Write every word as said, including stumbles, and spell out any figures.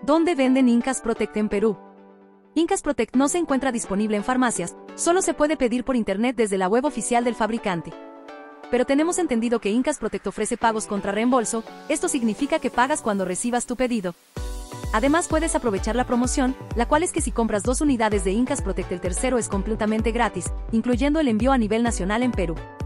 ¿Dónde venden Incas Protect en Perú? Incas Protect no se encuentra disponible en farmacias, solo se puede pedir por internet desde la web oficial del fabricante. Pero tenemos entendido que Incas Protect ofrece pagos contra reembolso, esto significa que pagas cuando recibas tu pedido. Además puedes aprovechar la promoción, la cual es que si compras dos unidades de Incas Protect el tercero es completamente gratis, incluyendo el envío a nivel nacional en Perú.